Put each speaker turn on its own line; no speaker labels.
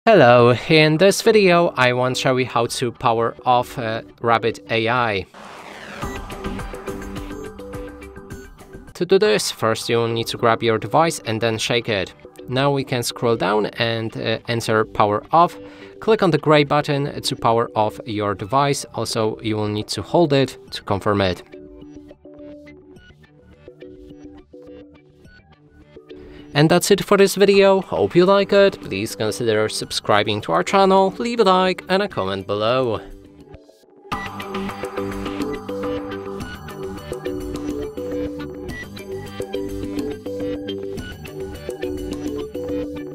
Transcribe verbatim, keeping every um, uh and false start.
Hello, in this video I want to show you how to power off uh, Rabbit A I. To do this, first you will need to grab your device and then shake it. Now we can scroll down and uh, enter power off. Click on the gray button to power off your device. Also, you will need to hold it to confirm it. And that's it for this video. Hope you like it. Please consider subscribing to our channel, leave a like and a comment below.